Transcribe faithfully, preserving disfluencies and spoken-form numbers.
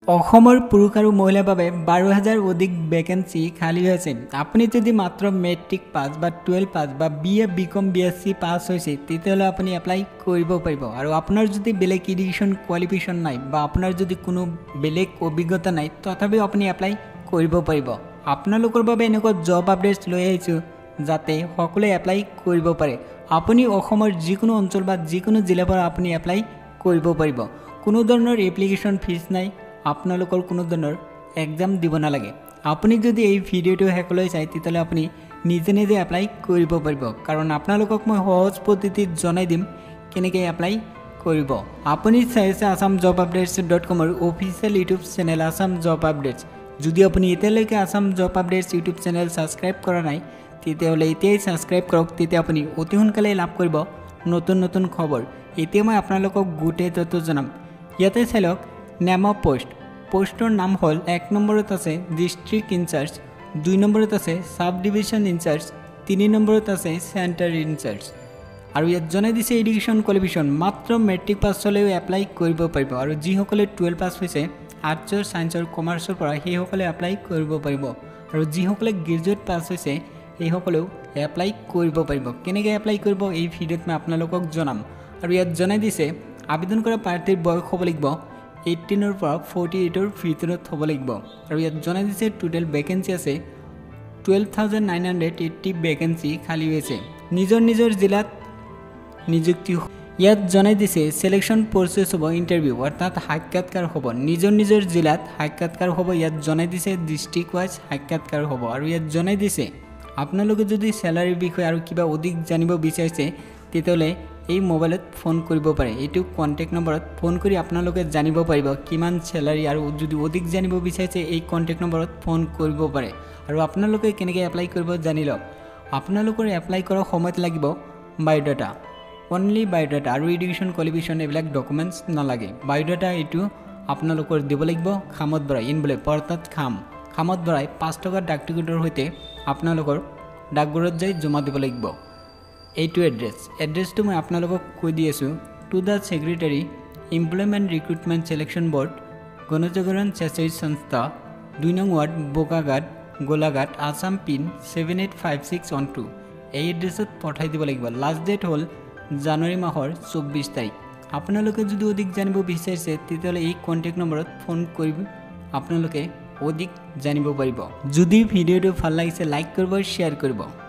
অসমৰ পুৰুষ আৰু মহিলাৰ বাবে বাৰ হাজাৰ অধিক ভেকেন্সি খালী হৈছে। আপুনি যদি মাত্ৰ মেট্ৰিক পাছ বা টুৱেলভ পাছ বা B A B com B S C pass হৈছে তেতিয়াহ'লে আপুনি এপ্লাই কৰিব পাৰিব। আৰু আপোনাৰ যদি বেলেগ এডুকেশ্যন কোৱালিফিকেশ্যন নাই বা আপোনাৰ যদি কোনো বেলেগ অভিজ্ঞতা নাই তথাপিও আপুনি এপ্লাই কৰিব পাৰিব। আপোনালোকৰ বাবে এনেকুৱা জব আপডেটছ লৈ আহিছোঁ যাতে সকলোৱে এপ্লাই কৰিব পাৰে। আপুনি অসমৰ যিকোনো অঞ্চল বা যিকোনো জিলাৰ পৰা আপুনি এপ্লাই কৰিব পাৰিব। কোনো ধৰণৰ এপ্লিকেশ্যন ফিজ নাই, আপোনালোকৰ কোনো ধৰণৰ এক্সাম দিব নালাগে। আপুনি যদি এই ভিডিঅ'টো শেষলৈ চাই তেতিয়াহ'লে আপুনি নিজে নিজে এপ্লাই কৰিব পাৰিব, কাৰণ আপোনালোকক মই সহজ পদ্ধতিত জনাই দিম কেনেকৈ এপ্লাই কৰিব। আপুনি চাই আছে আছাম জব আপডেটছ ডট কমৰ official YouTube channel Assam job updates. যদি আপুনি এতিয়ালৈকে Assam job updates YouTube channel subscribe কৰা নাই তেতিয়াহ'লে এতিয়াই ছাবস্ক্ৰাইব কৰক, তেতিয়া আপুনি অতি সোনকালে লাভ কৰিব নতুন নতুন খবৰ। এতিয়া মই আপোনালোকক গোটেই তথ্য জনাম। ইয়াতে চাই লওক নেম অফ পোষ্ট। পোষ্টৰ নাম হ'ল এক নম্বৰত আছে ডিষ্ট্ৰিক্ট ইনচাৰ্জ, দুই নম্বৰত আছে ছাব ডিভিশ্যন ইনচাৰ্জ, তিনি নম্বৰত আছে চেণ্টাৰ ইনচাৰ্জ। আৰু ইয়াত জনাই দিছে এডুকেশ্যন কোৱালিফিকেশ্যন মাত্ৰ মেট্ৰিক পাছ হ'লেও এপ্লাই কৰিব পাৰিব। আৰু যিসকলে টুৱেলভ পাছ হৈছে আৰ্টছৰ ছায়েন্সৰ কমাৰ্চৰ পৰা সেইসকলে এপ্লাই কৰিব পাৰিব। আৰু যিসকলে গ্ৰেজুৱেট পাছ হৈছে সেইসকলেও এপ্লাই কৰিব পাৰিব। কেনেকৈ এপ্লাই কৰিব এই ভিডিঅ'ত মই আপোনালোকক জনাম। আৰু ইয়াত জনাই দিছে আবেদন কৰা প্ৰাৰ্থীৰ বয়স হ'ব লাগিব এইটিনৰ পৰা ফৰ্টি এইটৰ ভিতৰত হ'ব লাগিব। আৰু ইয়াত জনাই দিছে টোটেল ভেকেঞ্চি আছে twelve thousand nine hundred eighty vacancy খালী হৈছে নিজৰ নিজৰ জিলাত নিযুক্তি। ইয়াত জনাই দিছে চিলেকশ্যন প্ৰচেছ হ'ব ইণ্টাৰভিউ, অৰ্থাৎ সাক্ষাৎকাৰ হ'ব নিজৰ নিজৰ জিলাত সাক্ষাৎকাৰ হ'ব। ইয়াত জনাই দিছে ডিষ্ট্ৰিক্ট ৱাইজ সাক্ষাৎকাৰ হ'ব। আৰু ইয়াত জনাই দিছে আপোনালোকে যদি চেলাৰীৰ বিষয়ে আৰু কিবা অধিক জানিব বিচাৰিছে তেতিয়াহ'লে এই মোবাইলত ফোন কৰিব পাৰে। এইটো কণ্টেক্ট নম্বৰত ফোন কৰি আপোনালোকে জানিব পাৰিব কিমান চেলাৰী। আৰু যদি অধিক জানিব বিচাৰিছে এই কণ্টেক্ট নম্বৰত ফোন কৰিব পাৰে। আৰু আপোনালোকে কেনেকৈ এপ্লাই কৰিব জানি লওক। আপোনালোকৰ এপ্লাই কৰাৰ সময়ত লাগিব বায়'ডাটা, অনলি বায়'ডাটা, আৰু এডুকেশ্যন কোৱালিফিকেশ্যন এইবিলাক ডকুমেণ্টছ নালাগে। বায়'ডাটা এইটো আপোনালোকৰ দিব লাগিব খামত ভৰাই ইনভেলপ, অৰ্থাৎ খাম খামত ভৰাই পাঁচ টকাৰ ডাক টিকটৰ সৈতে আপোনালোকৰ ডাকঘৰত যাই জমা দিব লাগিব। এইটো এড্ৰেছ এড্ৰেছটো মই আপোনালোকক কৈ দি আছোঁ। To the secretary employment recruitment selection board, Ganajagaran স্বেচ্ছাসেৱী সংস্থা, দুই নং ward, Bokakhat, Golaghat, Assam pin seven eight five six one two. এই এড্ৰেছত পঠাই দিব লাগিব। লাষ্ট ডেট হ'ল জানুৱাৰী মাহৰ চৌব্বিছ তাৰিখ। আপোনালোকে যদি অধিক জানিব বিচাৰিছে তেতিয়াহ'লে এই কণ্টেক্ট নম্বৰত ফোন কৰিব, আপোনালোকে অধিক জানিব পাৰিব। যদি ভিডিঅ'টো ভাল লাগিছে লাইক কৰিব, শ্বেয়াৰ কৰিব।